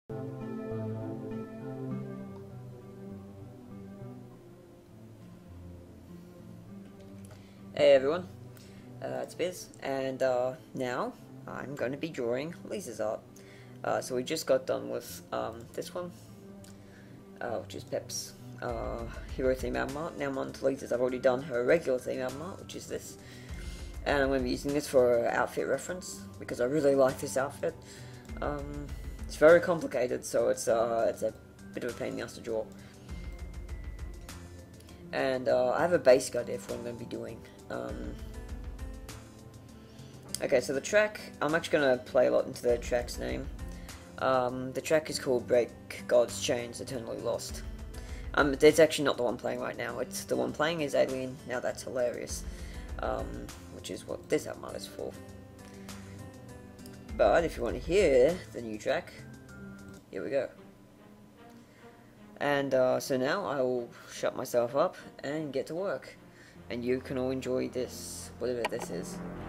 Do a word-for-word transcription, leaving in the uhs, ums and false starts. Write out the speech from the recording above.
Hey everyone, uh, it's Biz, and uh, now I'm going to be drawing Lisa's art. Uh, so we just got done with um, this one, uh, which is Pep's uh, hero theme album art. Now I'm on to Lisa's. I've already done her regular theme album art, which is this. And I'm going to be using this for outfit reference, because I really like this outfit. Um, it's very complicated, so it's, uh, it's a bit of a pain in the ass to draw. And uh, I have a basic idea for what I'm going to be doing. Um, okay, so the track, I'm actually going to play a lot into the track's name. Um, the track is called Break God's Chains, Eternally Lost. Um, it's actually not the one playing right now. It's the one playing is Alien. Now that's hilarious, um, which is what this album art is for. But if you want to hear the new track, here we go. And uh, so now I will shut myself up and get to work. And you can all enjoy this, whatever this is.